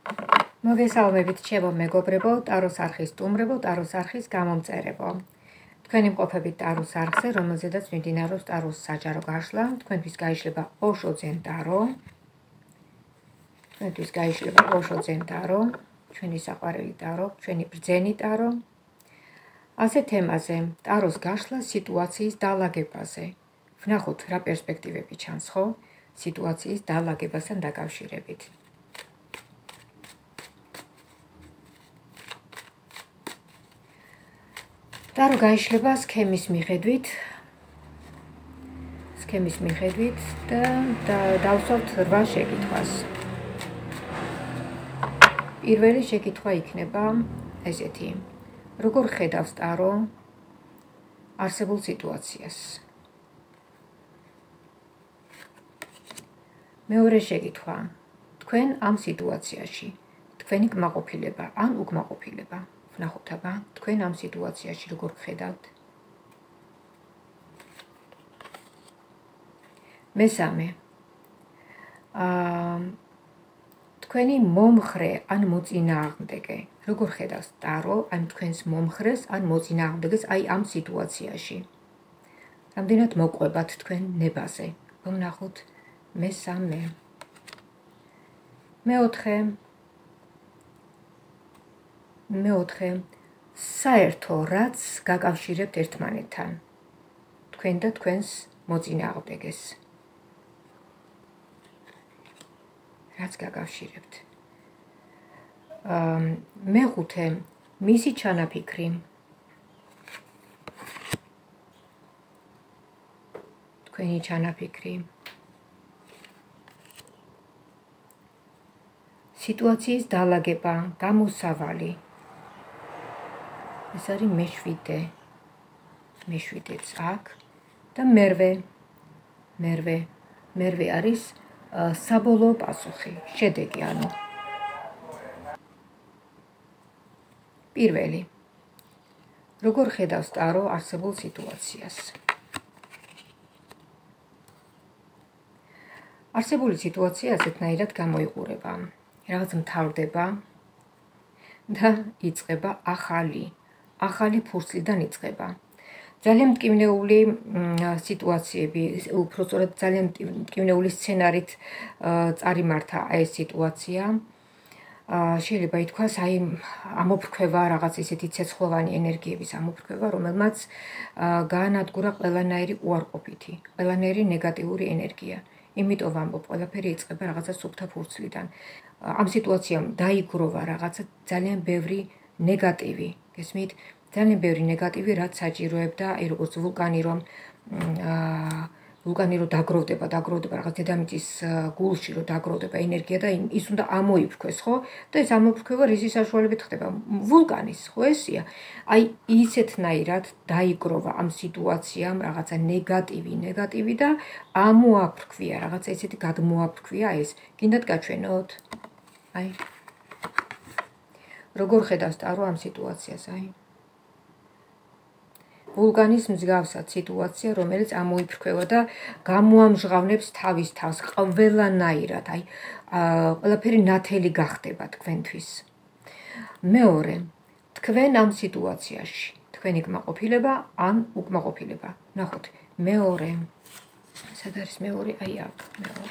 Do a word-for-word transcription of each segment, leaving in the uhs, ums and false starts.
მოგესალმებით ჩემო მეგობრებო, ტაროს არხის სტუმრებო, ტაროს არხის გამომწერებო. თქვენი მყოფებით ტაროს არხზე, რომელზედაც მიმდინარეობს ტაროს საჯარო გაშლა, თქვენთვის გაიშლება ოშო ძენ ტარო. თქვენთვის გაიშლება ოშო ძენ ტარო, ჩვენი საყვარელი ტარო, ჩვენი ბრძენი ტარო. ასე თემაზე, ტაროს გაშლა სიტუაციის დალაგებაზე. ვნახოთ რა პერსპექტივები ჩანს, ხო? სიტუაციის დალაგებასთან დაკავშირებით. ტარო გაიშლება სქემის მიხედვით, სქემის მიხედვით და დავსვათ რვა შეკითხვას. პირველი შეკითხვა იქნება ესეთი: როგორ ხედავს ტარო არსებულ სიტუაციას? მეორე შეკითხვა: თქვენ ამ სიტუაციაში, თქვენი კმაყოფილება ან უკმაყოფილება. ვნახოთ აბა, თქვენ ამ სიტუაციაში როგორ ხედავთ? მესამე, აა თქვენი მომხრე ან მოწინააღმდეგე, როგორ ხედავს ტარო ამ თქვენს მომხრეს ან მოწინააღმდეგეს აი ამ სიტუაციაში? რამდენად მოყვებათ თქვენ ნებაზე? ვნახოთ მესამე. მეოთხე, მეოთხე, საერთო რაც გაკავშირებთ ერთმანეთთან, თქვენ და თქვენს მოწინააღმდეგეს. რაც გაკავშირებთ. აა მეხუთე, მისი ჩანაფიქრი. თქვენი ჩანაფიქრი. სიტუაციის დალაგება, გამოსავალი. ეს არის მეშვიდე. მეშვიდეც აქ და მერვე. მერვე. მერვე არის საბოლოო პასუხი, შედეგი, ანუ. პირველი. როგორ ხედავს ტარო არსებულ სიტუაციას? არსებული სიტუაცია ასეთნაირად გამოიყურება. რაღაც მთავრდება და იწყება ახალი, ახალი ფურცლიდან იწყება. ძალიან მტკივნეული სიტუაციები, უფრო სწორედ ძალიან მტკივნეული სცენარით წარიმართა ეს სიტუაცია. შეიძლება ითქვას, აი ამოფრქვევა, რაღაც ისეთი ცეცხლოვანი ენერგიების ამოფრქვევა, რომელმაც გაანადგურა ყველანაირი უარყოფითი, ყველანაირი ნეგატიური ენერგია. იმიტომ ვამბობ, ყველაფერი იწყება რაღაცა სუფთა ფურცლიდან. ამ სიტუაციამ დაიგროვა რაღაცა ძალიან ბევრი ნეგატივი, გესმით? ძალიან ბევრი ნეგატივი, რაც საჭიროებდა, აი როგორც ვულკანი რომ აა ვულკანი რომ დაგროვდება, დაგროვდება რაღაც დედამიწის გულში რომ დაგროვდება ენერგია და ის უნდა ამოიფრქვეს, ხო? და ეს ამოფრქვევა რისი საშუალებით ხდება? ვულკანის, ხო ესია? აი ისეთნაირად დაიგროვა ამ სიტუაციამ რაღაცა ნეგატივი, ნეგატივი და ამოაფრქვია, რაღაცა ისეთი გადმოაფრქვია ეს. გინდათ გაჩვენოთ? აი. როგორ ხედავს ტარო ამ სიტუაციას, აი? ვულკანის მსგავსად სიტუაცია, რომელიც ამოიფრქვევა და გამოამჟღავნებს თავის თავს ყველანაირად, აი, ყველაფერი ნათელი გახდება თქვენთვის. მეორე, თქვენ ამ სიტუაციაში, თქვენი კმაყოფილება ან უკმაყოფილება. ნახოთ, მეორე. სად არის მეორე? აი აქ, მეორე.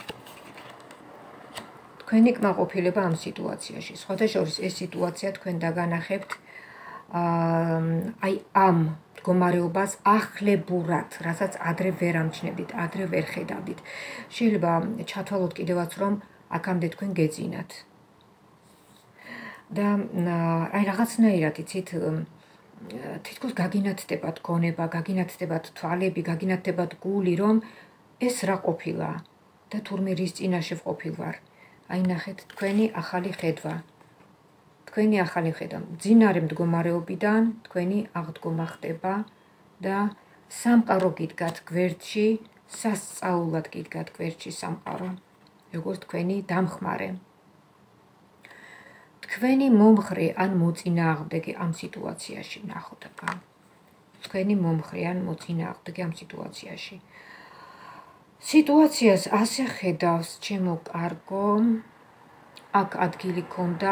თქვენი კმაყოფილება ამ სიტუაციაში. სხვათა შორის ეს სიტუაცია თქვენ დაგანახებთ აი ამ მდგომარეობას ახლებურად, რასაც ადრე ვერ ამჩნევდით, ადრე ვერ ხედავდით. შეიძლება ჩათვალოთ კიდევაც, რომ აქამდე თქვენ გეძინათ. და აი რაღაცნაირად იცით, თითქოს გაგინათდებათ გონება, გაგინათდებათ თვალები, გაგინათდებათ გული, რომ ეს რა ყოფილა და თურმე რის წინაშე ვყოფილვარ. აი ნახეთ, თქვენი ახალი ხედვა. თქვენი ახალი ხედვა. მძინარე მდგომარეობიდან თქვენი აღდგომა ხდება და სამყარო გიდგათ გვერდში, სასწაულად გიდგათ გვერდში სამყარო, როგორც თქვენი დამხმარე. თქვენი მომხრე ან მოწინააღმდეგე ამ სიტუაციაში, ნახოთ აბა. თქვენი მომხრე ან მოწინააღმდეგე ამ სიტუაციაში. სიტუაციას ასე ხედავს, ჩემო კარგო, აქ ადგილი ქონდა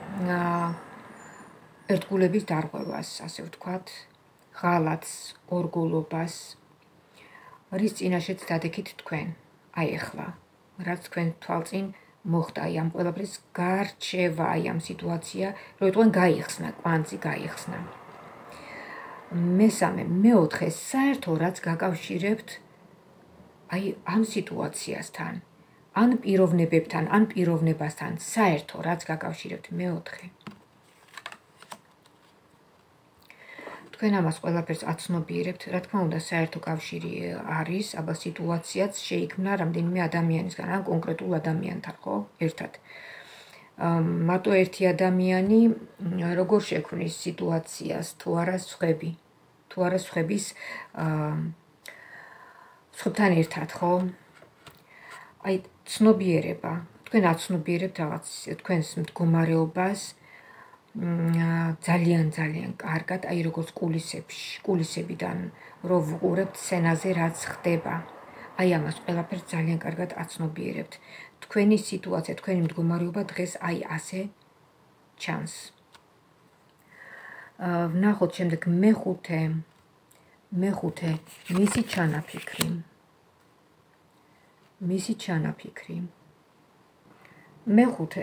ერთგულების დარღვევას, ასე ვთქვათ, ღალატს, ორგულობას, რის წინაშეც დადექით თქვენ, აი ახლა, რაც თქვენ თვალწინ მოხდა, აი ამ ყველაფრის გარჩევა, აი ამ სიტუაცია, რომ თქვენ გაიხსნა, კვანძი გაიხსნა. მესამე, მეოთხე, საერთო რაც გაკავშირებთ აი ამ სიტუაციასთან, ან პიროვნებებთან, ან პიროვნებასთან, საერთო რაც გაკავშირებთ მეოთხე. თქვენ ამას ყველაფერს აცნობიერებთ, რა თქმა უნდა, საერთო კავშირი არის, აბა სიტუაციაც შეიქმნა რამდენიმე ადამიანისგან, ან კონკრეტულ ადამიანთან, ხო? ერთად. მარტო ერთი ადამიანი როგორ შექმნის სიტუაციას, თუ არა სხვები, თუ არა სხვების სხვებთან ერთად, ხო? აი, ცნობიერება, თქვენ აცნობიერებთ რაღაც თქვენს მდგომარეობას ძალიან ძალიან კარგად, აი როგორც კულისებში, კულისებიდან რო ვუყურებთ სცენაზე რაც ხდება. აი ამას ყველაფერს ძალიან კარგად აცნობიერებთ. თქვენი სიტუაცია, თქვენი მდგომარეობა დღეს აი ასე ჩანს. ვნახოთ შემდეგ მეხუთე, მეხუთე, მისი ჩანაფიქრი. მისი ჩანაფიქრი. მეხუთე.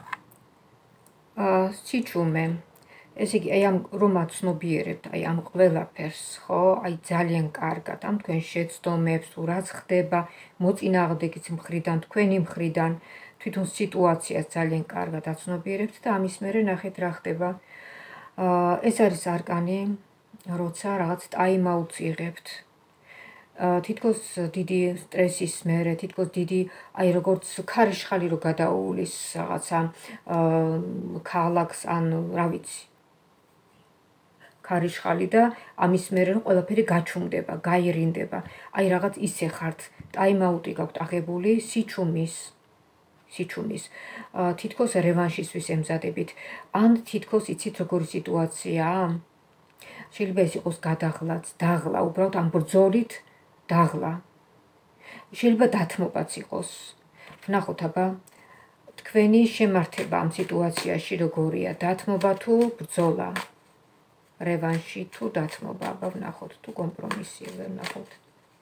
სიჩუმე. ესე იგი, აი ამ რომ აცნობიერებთ, აი ამ ყველაფერს, ხო, აი ძალიან კარგად, ამ თქვენ შეცდომებს, თუ რაც ხდება, მოწინააღმდეგის მხრიდან, თქვენი მხრიდან, თვითონ სიტუაციას ძალიან კარგად აცნობიერებთ და ამის მერე ნახეთ რა ხდება. ეს არის არკანი, როცა რაღაც ტაიმ-აუტს იღებთ. თითქოს დიდი სტრესის მერე, თითქოს დიდი, აი როგორც ქარიშხალი რო გადაუვლის რაღაცა ქალაქს, ან რა ვიცი. ქარიშხალი და ამის მერე ყველაფერი გაჩუმდება, გაირინდება. აი რაღაც ისე ხართ, ტაიმ-აუტი გაქვთ აღებული სიჩუმის, სიჩუმის. თითქოს რევანშისთვის ემზადებით, ან თითქოს იცით როგორი სიტუაციაა? შეიძლება ეს იყოს გადაღლაც, დაღლა, უბრალოდ ამ ბრძოლით დაღლა. შეიძლება დათმობაც იყოს. ვნახოთ აბა თქვენი შემართება ამ სიტუაციაში როგორია, დათმობა თუ ბრძოლა, რევანში თუ დათმობა, აბა ვნახოთ თუ კომპრომისია, ვნახოთ.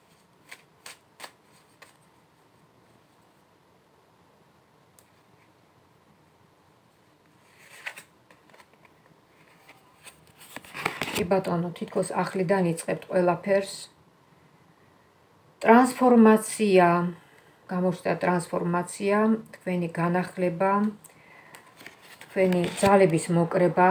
კი ბატონო, თითქოს ახლიდან იწყებთ ყველაფერს. ტრანსფორმაცია, გამოჩნდა ტრანსფორმაცია, თქვენი განახლება, თქვენი ძალების მოკრება.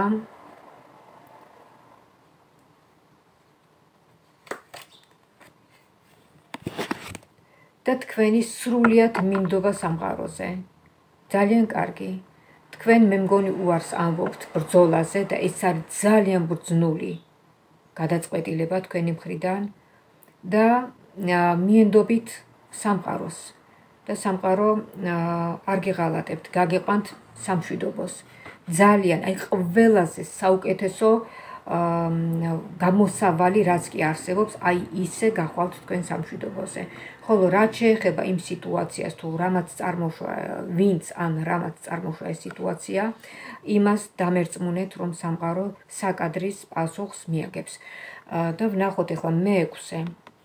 და თქვენი სრულიად მინდობა სამყაროზე. ძალიან კარგი. თქვენ მე მგონი უარს ამბობთ ბრძოლაზე და ეს არის ძალიან ბრძნული გადაწყვეტილება თქვენი მხრიდან და მიენდობით სამყაროს და სამყარო არ გეღალატებთ, გაგეყვანთ სამშვიდობოს. ძალიან, აი ყველაზე საუკეთესო გამოსავალი რაც კი არსებობს, აი ისე გახვალთ თქვენ სამშვიდობოზე. ხოლო რაც შეეხება იმ სიტუაციას, თუ რამაც წარმოშვა ვინც ან რამაც წარმოშვა ეს სიტუაცია, იმას დამერწმუნეთ, რომ სამყარო საკადრის პასუხს მიაგებს. და ვნახოთ ახლა მეექვსე.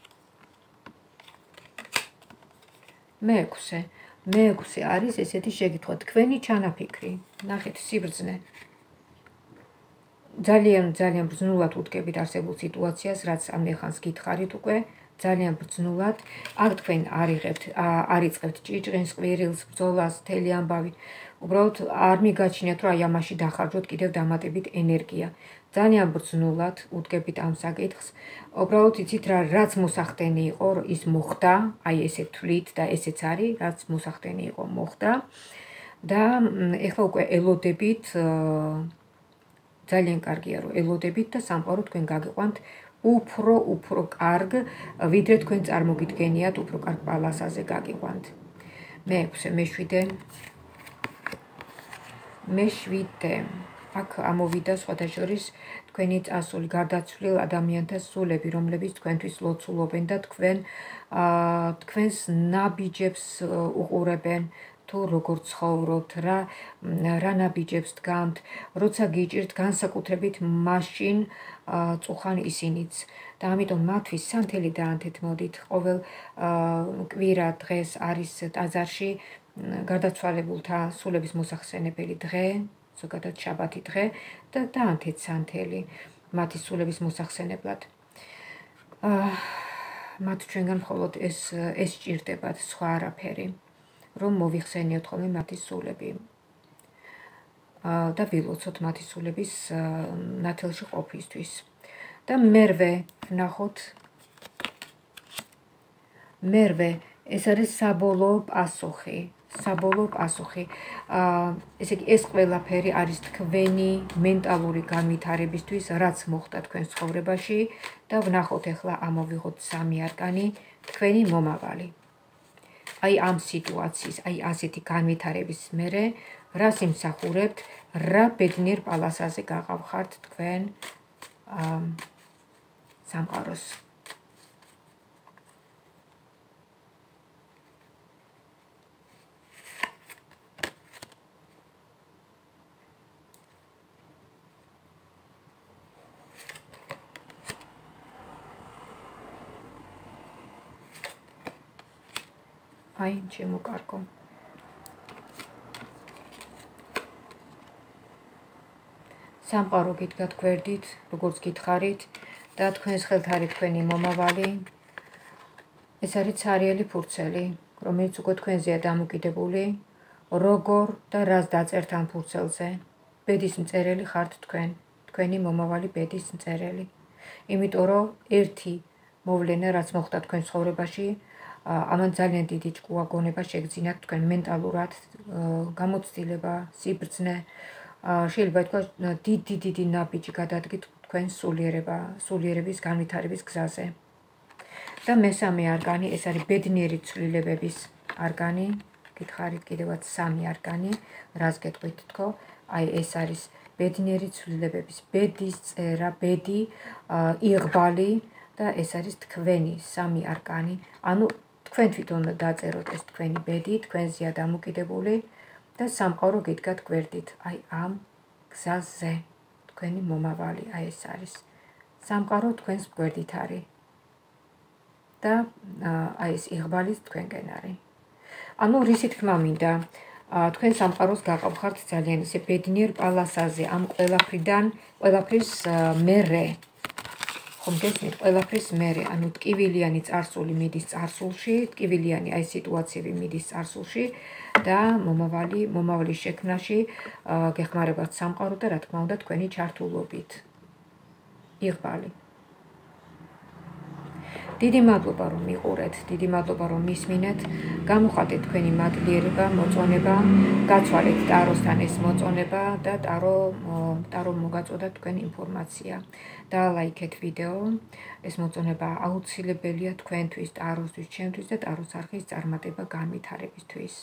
მეექვსე. მეექვსე არის ესეთი შეკითხვა, თქვენი ჩანაფიქრი. ნახეთ სიბრძნე. ძალიან ძალიან ბრძნულად უდგებით არსებულ სიტუაციას, რაც ამ ხანს გითხარით უკვე, ძალიან ბრძნულად. აქ თქვენ არიღებთ, არ იწყებთ ჭიჭყინს, ყვირილს, ბრძოლას, მთელი ამბავი. უბრალოდ არ მიგაჩნიათ, რომ აი ამაში დახარჯოთ კიდევ დამატებით ენერგია. ძალიან ბრძნულად უდგებით ამ საკითხს. უბრალოდ იცით რა, რაც მოსახდენი იყო, ის მოხდა, აი ესე თვლით და ესეც არის, რაც მოსახდენი იყო, მოხდა. და ეხლა უკვე ელოდებით, ძალიან კარგია, რომ ელოდებით და სამყარო თქვენ გაგიყვანთ უფრო, უფრო კარგ, ვიდრე თქვენ წარმოგიდგენიათ, უფრო კარგ პალასაზე გაგიყვანთ. მეექვსე, მეშვიდე. მეშვიდე. აქ ამოვიდა სხვადასხვა თქვენი წასული გარდაცვლილ ადამიანთა სულები, რომლებიც თქვენთვის ლოცულობენ და თქვენ თქვენს ნაბიჯებს უყურებენ, თუ როგორ ცხოვრობთ, რა რა ნაბიჯებს დგამთ, როცა გიჭირთ განსაკუთრებით მაშინ წუხან ისინიც. და ამიტომ მათთვის სანთელი დაანთეთ, მოდით, ყოველ კვირა დღეს არის ტაძარში გარდაცვალებულთა სულების მოსახსენებელი დღე, ზოგადად შაბათი დღე და დაანთეთ სანთელი მათი სულების მოსახსენებლად. მათ ჩვენგან მხოლოდ ეს ეს სჭირდებათ, სხვა არაფერი, რომ მოვიხსენიოთ ხოლმე მათი სულები და ვილოცოთ მათი სულების ნათელში ყოფისთვის. და მერვე ვნახოთ, მერვე ეს არის საბოლოო პასუხი, საბოლოო პასუხი. ესე იგი, ეს ყველაფერი არის თქვენი მენტალური განვითარებისთვის, რაც მოხდა თქვენ ცხოვრებაში და ვნახოთ ახლა ამოვიღოთ სამი არკანი, თქვენი მომავალი. აი ამ სიტუაციის, აი ასეთი განვითარების მერე, რას იმსახურებთ, რა ბედნიერ პალასაზე გაყავხართ თქვენ სამყაროს. აი, ჩემო კარგო. სამყარო გიდგათ გვერდით, როგორც გითხარით და თქვენს ხელთ არის თქვენი მომავალი. ეს არის ცარიელი ფურცელი, რომელიც უკვე თქვენზეა დამოკიდებული, როგორ და რას დაწერთ ამ ფურცელზე. ბედის მწერელი ხართ თქვენ, თქვენი მომავალი ბედის მწერელი. იმიტომ რომ ერთი მოვლენა, რაც მოხდა თქვენ ცხოვრებაში, ამან ძალიან დიდი ჭკუა გონება შეგძინათ თქვენ მენტალურად, გამოცდილება, სიბრძნე, შეიძლება ითქვას დიდი დიდი ნაბიჯი გადადგით თქვენ სულიერება, სულიერების განვითარების გზაზე. და მესამე არკანი, ეს არის ბედნიერი ცვლილებების არკანი, გითხარით კიდევაც სამი არკანი, რას გეტყვით თქო, აი ეს არის ბედნიერი ცვლილებების, ბედის წერა, ბედი, იღბალი და ეს არის თქვენი სამი არკანი, ანუ თქვენ თვითონ დაწეროთ ეს თქვენი ბედი, თქვენზეა დამოკიდებული და სამყარო გიდგათ გვერდით, აი ამ გზაზე, თქვენი მომავალი, აი ეს არის. სამყარო თქვენს გვერდით არის და აი ეს იღბალიც თქვენკენ არის. ანუ რისი თქმა მინდა, თქვენ სამყაროს გაყავხართ ძალიან ისე ბედნიერ პალასაზე, ამ ყველაფრიდან, ყველაფრის მერე, ხომ გესმით, ყველაფრის მერე, ანუ ტკივილიანი წარსული მიდის წარსულში, ტკივილიანი აი სიტუაციები მიდის წარსულში და მომავალი, მომავლის შექმნაში გეხმარებათ სამყარო და რა თქმა უნდა თქვენი ჩართულობით. იღბალი. დიდი მადლობა რომ მიყურეთ, დიდი მადლობა რომ მისმინეთ, გამოხატეთ თქვენი მადლიერება, მოწონება, გაცვალეთ ტაროსთან ეს მოწონება და ტარო ტარო მოგაწოდა თქვენ ინფორმაცია. დაალაიქეთ ვიდეო, ეს მოწონება აუცილებელია თქვენთვის, ტაროსთვის, ჩემთვის და ტაროს არხის წარმატება განვითარებისთვის.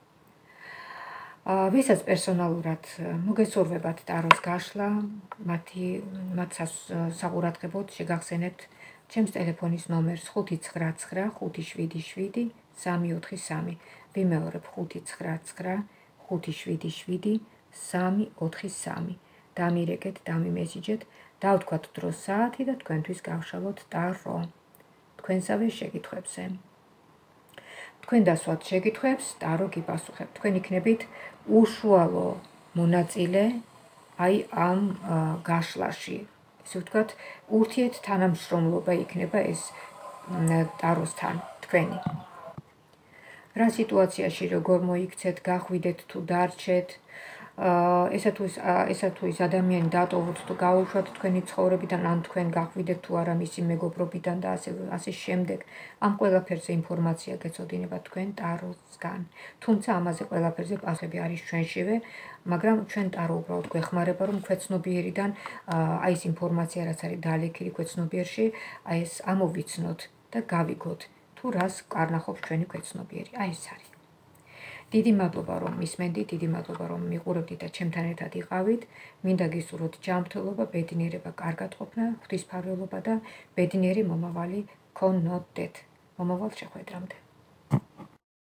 ვისაც პერსონალურად მოგესურვებათ ტაროს გაშლა, მათი მათ საყურადღებოდ შეგახსენებთ ჩემს ტელეფონის ნომერს ხუთი ცხრა ცხრა ხუთი შვიდი შვიდი სამი ოთხი სამი. ვიმეორებ ხუთი ცხრა ცხრა ხუთი შვიდი შვიდი სამი ოთხი სამი. დამირეკეთ, დამიმესიჯეთ, დავთქვათ დრო საათი და თქვენთვის გავშალოთ ტარო. თქვენსავე შეკითხვებზე. თქვენ დასვათ შეკითხვებს, ტარო გიპასუხებთ. თქვენ იქნებით უშუალო მონაწილე აი ამ გაშლაში. ესე ვთქვათ, ურთიერთ თანამშრომლობა იქნება ეს ტაროსთან თქვენი. რა სიტუაციაში როგორ მოიქცეთ, გახვიდეთ თუ დარჩეთ, ესა თუ ესა თუ ის ადამიანი დატოვოთ თუ გაუშვათ თქვენი ცხოვრებიდან, ან თქვენ გახვიდეთ თუ არა მისი მეგობრობიდან და ასე ასე შემდეგ. ამ ყველაფერზე ინფორმაცია გეცოდინება თქვენ ტაროსგან. თუმცა ამაზე ყველაფერზე პასუხები არის ჩვენშივე, მაგრამ ჩვენ ტარო უბრალოდ გვეხმარება, რომ ქვეცნობიერიდან აი ეს ინფორმაცია, რაც არის დალექილი ქვეცნობიერში, აი ეს ამოვიცნოთ და გავიგოთ, თუ რას კარნახობს ჩვენი ქვეცნობიერი. აი ეს არის. დიდი მადლობა რომ მისმენდით, დიდი მადლობა რომ მიყურებდით და ჩემთან ერთად იყავით. მინდა გისურვოთ ჯანმრთელობა, ბედნიერება, კარგად ყოფნა, ღვთისმფარველობა და ბედნიერი მომავალი გქონოდეთ. მომავალ შეხვედრამდე.